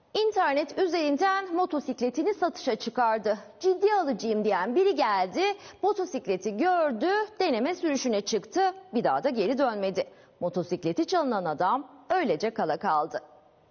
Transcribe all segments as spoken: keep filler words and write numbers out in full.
İnternet üzerinden motosikletini satışa çıkardı. Ciddi alıcıyım diyen biri geldi, motosikleti gördü, deneme sürüşüne çıktı, bir daha da geri dönmedi. Motosikleti çalınan adam öylece kala kaldı.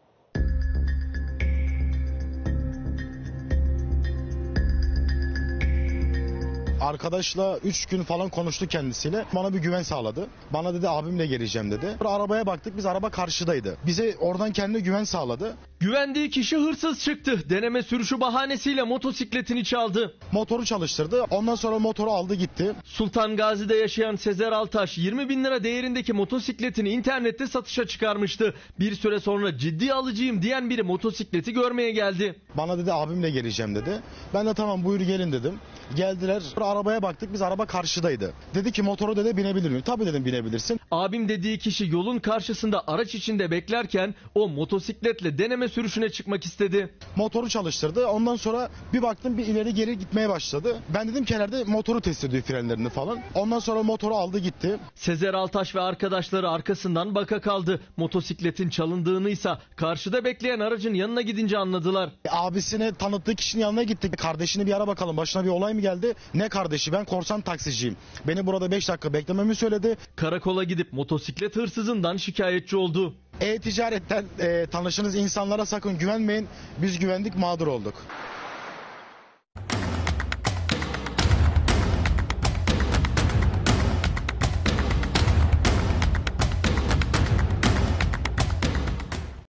Arkadaşla üç gün falan konuştuk kendisiyle. Bana bir güven sağladı. Bana dedi abimle geleceğim dedi. Arabaya baktık, biz araba karşıdaydı. Bize oradan kendine güven sağladı. Güvendiği kişi hırsız çıktı. Deneme sürüşü bahanesiyle motosikletini çaldı. Motoru çalıştırdı. Ondan sonra motoru aldı gitti. Sultan Gazi'de yaşayan Sezer Altaş yirmi bin lira değerindeki motosikletini internette satışa çıkarmıştı. Bir süre sonra ciddi alıcıyım diyen biri motosikleti görmeye geldi. Bana dedi abimle geleceğim dedi. Ben de tamam buyur gelin dedim. Geldiler. Arabaya baktık, biz araba karşıdaydı. Dedi ki motoru dedi binebilir miyim? Tabii dedim binebilirsin. Abim dediği kişi yolun karşısında araç içinde beklerken o motosikletle deneme sürüşüne çıkmak istedi. Motoru çalıştırdı. Ondan sonra bir baktım bir ileri geri gitmeye başladı. Ben dedim ki herhalde motoru test ediyor, frenlerini falan. Ondan sonra motoru aldı gitti. Sezer Altaş ve arkadaşları arkasından baka kaldı. Motosikletin çalındığını ise karşıda bekleyen aracın yanına gidince anladılar. Abisine tanıttığı kişinin yanına gittik. Kardeşini bir ara bakalım, başına bir olay mı geldi? Ne kardeşi? Ben korsan taksiciyim. Beni burada beş dakika beklememi söyledi. Karakola gidip motosiklet hırsızından şikayetçi oldu. E-ticaretten e, tanıştığınız insanlara sakın güvenmeyin. Biz güvendik, mağdur olduk.